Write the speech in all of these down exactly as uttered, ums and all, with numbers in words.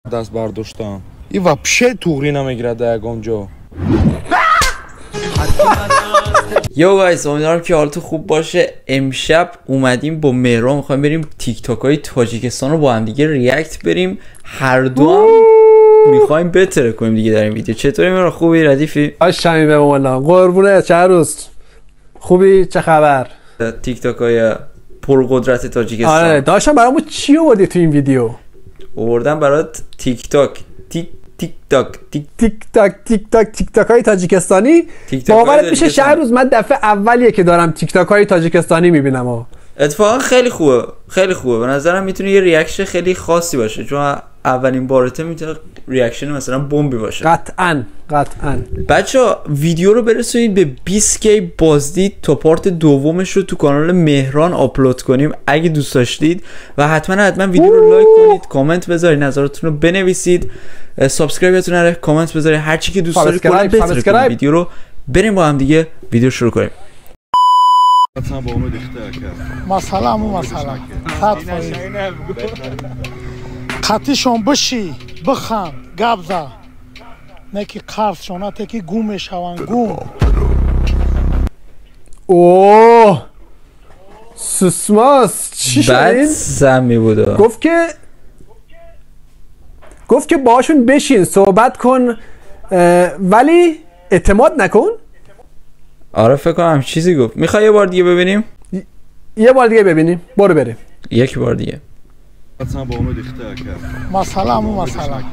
دست برداشتم این вообще توغری نمیگیره در اونجا. یو گایز، امیدوارم که حالتون خوب باشه. امشب اومدیم با مهران میخوایم بریم تیک تاک های تاجیکستان رو با هم دیگه ریاکت بریم. هر دو هم میخوایم بتره کنیم دیگه در این ویدیو. چطوری مهران؟ خوبی؟ ردیفی؟ آشمی به مولا قربونه. چه روز خوبی؟ چه خبر؟ تیک تاک های پرقدرت تاجیکستان. آره داشتم برامون چی آوردی تو این ویدیو؟ آوردم برات تیک تاک تیک تیک تاک تیک تیک تاک تیک تاک تیک تاک های تاجیکستانی. باورت میشه شهر روز من دفعه اولیه که دارم تیک تاک های تاجیکستانی میبینم و اتفاقا خیلی خوبه، خیلی خوبه. به نظرم میتونه یه ریاکشن خیلی خاصی باشه، چون اولین بارته میتونه ریاکشن مثلا بمبی باشه. قطعاً قطعاً. بچه‌ها ویدیو رو برسونید به بیست کی بازدید تا پارت دومش رو تو کانال مهران آپلود کنیم اگه دوست داشتید، و حتما حتما ویدیو رو لایک کنید، کامنت بذارید، نظراتتون رو بنویسید، سابسکرایبتون نره، کامنت بذارید، هر چی که دوست دارید کلا بهتره کنید ویدیو رو. بریم با هم دیگه ویدیو شروع کنیم. مثلا مو مثلا خطیشون بشی بخم گبزا نکی قرص شونا تکی گوم شوان گوم. اوه سوسماس چی شد این؟ بعد سمی بوده. گفت که گفت که باشون بشین صحبت کن ولی اعتماد نکن. آره فکر کنم چیزی گفت. میخوای یه بار دیگه ببینیم؟ یه بار دیگه ببینیم. برو بریم یک بار دیگه. مثلا مو مثلا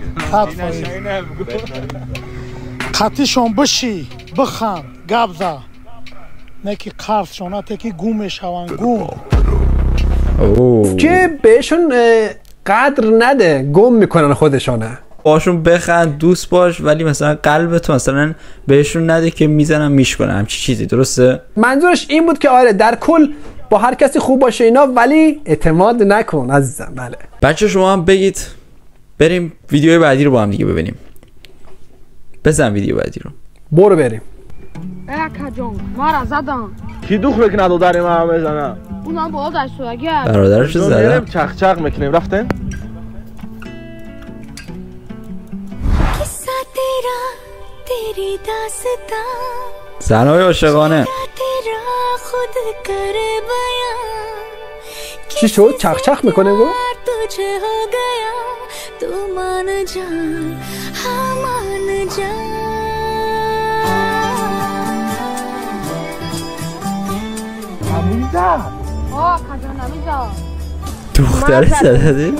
خطیشون بشی بخم گبزا نکی قرص شونا تکی گوم شوان گوم. که بهشون قدر نده، گم میکنن خودشونه. باشون بخند، دوست باش، ولی مثلا قلبتو مثلا بهشون نده که میزنن میشکنن همچی چیزی. درسته؟ منظورش این بود که آره در کل با هر کسی خوب باشه اینا، ولی اعتماد نکن عزیزم. بله بچه شما هم بگید بریم ویدیو بعدی رو با هم دیگه ببینیم. بزن ویدیو بعدی رو. برو بریم. اکا جون ما را زدن کی دوخ میکنه دو داری ما میزنه؟ اونا با آدرس رو اگر برادرش رو زدن. چخ چخ میکنیم. رفتن؟ زنهای عاشقانه. چی شد؟ چخ چخ میکنه گفت؟ نمیزد آه کجا نمیزد دختر زده؟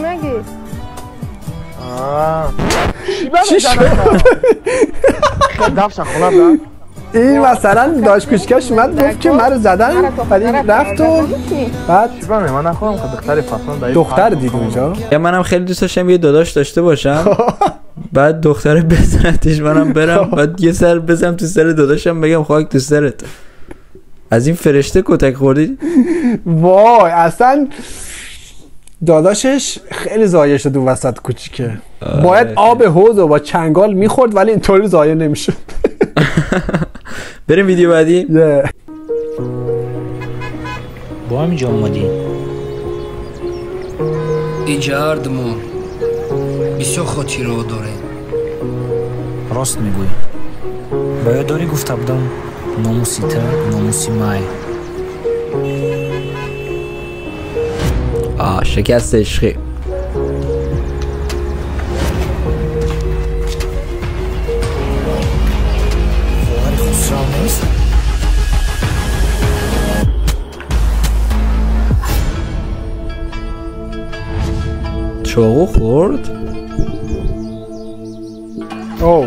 چی شد؟ دفشن خونه بودن؟ این مثلا داشت کوچکش اومد گفت که مرا زدن ولی رفت و بعد من نخواهم که دختر فصل دختر دید اونجا. منم خیلی دوست داشتم یه داداش داشته باشم، بعد دختر بزنتش منم برم، بعد یه سر بزنم تو سر داداشم بگم خاک تو سرت. از این فرشته کتک خوردی؟ وای اصلا داداشش خیلی ضایع شد اون وسط کوچیکه. باید آب حوض رو با چنگال میخورد ولی اینطوری ضایع نمیشد. بریم ویدیو بعدی. yeah. با همینجا اومدی؟ اینجا اردمون بسیار خاطره ها داره. راست میگوی. باید داری گفته بودم ناموسی تا ناموسی مای. آه شکست عشقی. چاقو خورد؟ اوه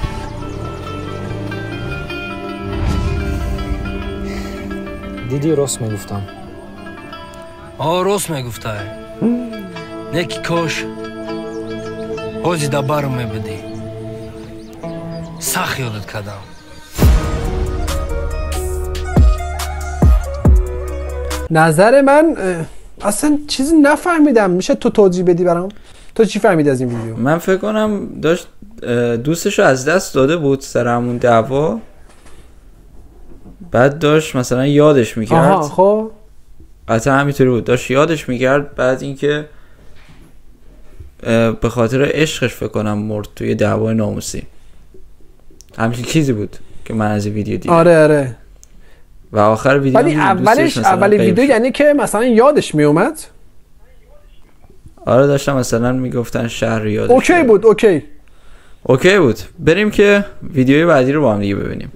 دیدی راست میگفتم. آه راست میگفته نکی کاش حوزی دا برم میبدی سخ یادت کردم. نظر من اصلا چیزی نفهمیدم. میشه تو توضیح بدی برام؟ تو چی فهمیدی از این ویدیو؟ من فکر کنم داشت دوستشو از دست داده بود سر همون دعوا، بعد داشت مثلا یادش میکرد. آها خب قطعا همینطوری بود، داشت یادش میکرد، بعد اینکه به خاطر عشقش فکر کنم مرد توی دعوای ناموسی. همچین چیزی بود که من از ویدیو دیدم. آره آره. و آخر ویدیو ولی اولش اول ویدیو یعنی که مثلا یادش می اومد. آره داشتم مثلا میگفتن شهر یادش. اوکی بود اوکی. اوکی بود. بریم که ویدیوی بعدی رو با هم دیگه ببینیم.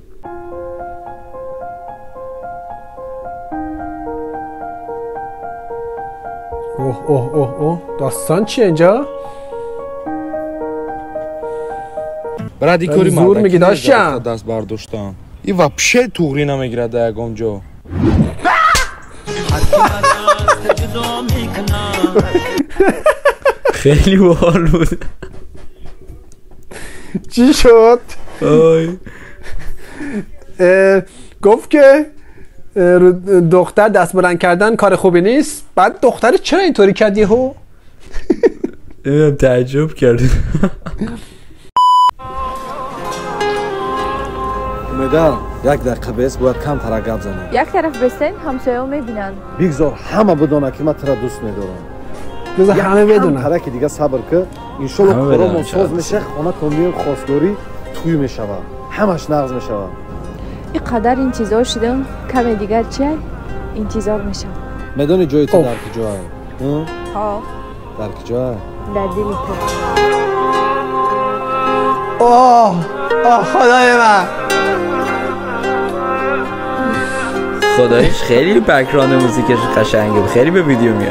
اوه اوه اوه اوه داستان چیه اینجا؟ Брат, کاری زور میگی داشتم دست برداشتم. ای вообще توغری نمیگیره در اونجا. خیلی باحال بود. چی شد؟ آی گفت که دختر دست بلند کردن کار خوبی نیست. بعد دختر چرا اینطوری کردی هو؟ نمیدونم تعجب کرد. امیدوارم یک دقیقه بیست باید کم تر گپ زنیم. یک طرف بستین همسایه ها میبینن. بگذار همه بدونه که من ترا دوست میدارم. بذار همه بدونن. هر کی دیگه صبر که ان شاء الله کارمون ساز میشه، خانه کامیون خواستگاری توی میشوه، همش نقض میشوه. اینقدر این چیزا شدم کم دیگر چیه؟ این چیزا میشه. میدونی جای تو در کجاست؟ ها. در کجاست؟ در دل تو. اوه اوه خدای من. خدایش خیلی بک‌گراند موزیکش قشنگه، خیلی به ویدیو میاد.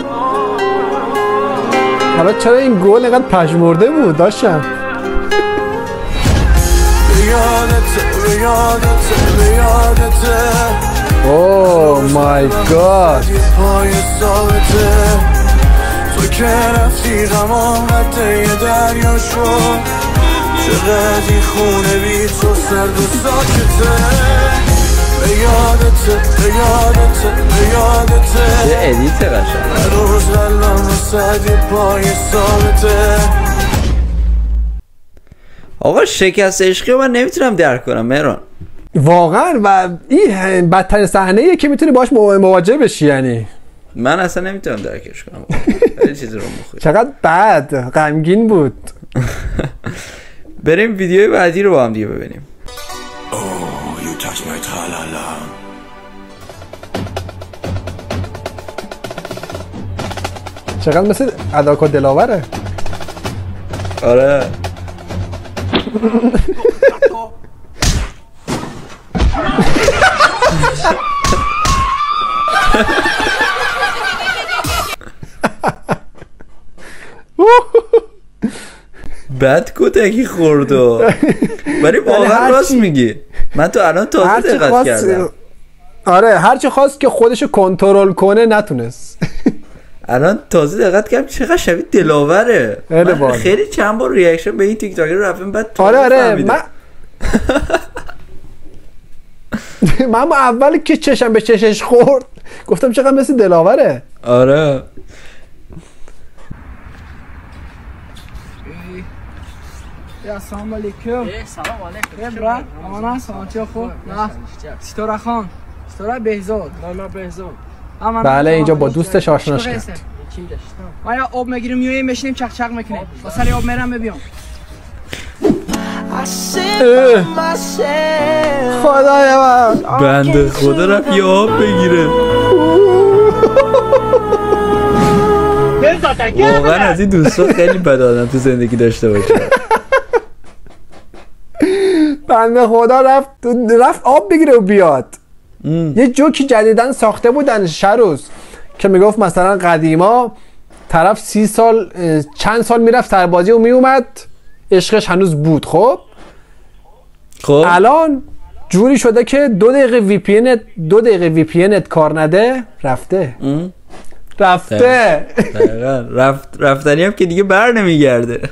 حالا چرا این گل اینقدر پژمرده بود داشتم؟ اوه مای گاد. تو که رفتی غمام قطعه دریا شد، چقدر این خونه بی تو سرد و ساکته. بیادته بیادته بیادته یه ادیت قشنگ روز غلام صدی پای ثابته. آقا شکست عشقی من نمیتونم درک کنم مهران واقعا. و این بدترین صحنه‌ایه که میتونی باش مواجه بشی. یعنی من اصلا نمیتونم درکش کنم. خیلی چیز رو مخوری. چقدر بد غمگین بود. بریم ویدیوی بعدی رو با هم دیگه ببینیم. چقدر مثل اداکار دلاوره. آره. بد کتکی خورد و ولی واقعا راست میگی. من تو الان تازه دقت کردم. آره هرچی خواست که خودشو کنترل کنه نتونست. الان تازه دقت کردم چقدر شبیه دلاوره. من خیلی چند بار ریاکشن به این تیک تاکر رو رفتم بعد آره آره من من با اول که چشم به چشش خورد گفتم چقدر مثل دلاوره. آره سلام علیکم. سلام علیکم. برات امانه سلامتی خوب. نه ستاره خان ستاره بهزاد. لالا بهزاد. بله اینجا با دوستش آشناش کرد. ما یا آب میگیریم میویم میشینیم چق چق میکنیم. واسه آب میرم ببیام. خدای من بنده خدا رفت یه آب بگیره. واقعا از این دوستا خیلی بد آدم تو زندگی داشته باشه. بنده خدا رفت رفت آب بگیره و بیاد. ام. یه جوکی جدیدن ساخته بودن شروز که میگفت مثلا قدیما طرف سی سال چند سال میرفت سربازی و میومد عشقش هنوز بود. خب خب الان جوری شده که دو دقیقه وی پی ان دو دقیقه وی پی ان کار نده رفته. ام. رفته دقیقا. رفت رفتنی هم که دیگه بر نمیگرده.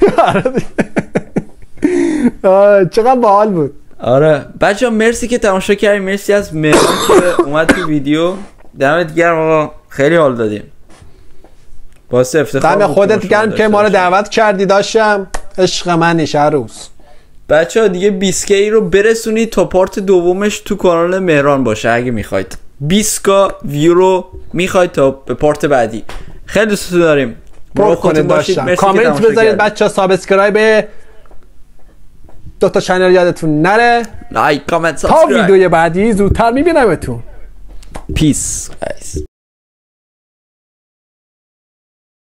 چقدر باحال بود. آره بچه‌ها مرسی که تماشا کردید. مرسی از مهران که اومد تو ویدیو. دمت گرم آقا خیلی حال دادیم. واسه افتخار دم خودت گرم که ما رو دعوت کردی. داشتم عشق من شهروز. بچه‌ها دیگه بیست کی رو برسونید تا پارت دومش تو کانال مهران باشه اگه میخواید. بیست کا ویو رو میخواید تا به پارت بعدی. خیلی دوستتون داریم. پر کنید داشتم. کامنت بذارید بچه‌ها، سابسکرایب دو تا چنل یادتون نره. لایک کامنت تا ویدیوی بعدی زودتر میبینمتون. پیس.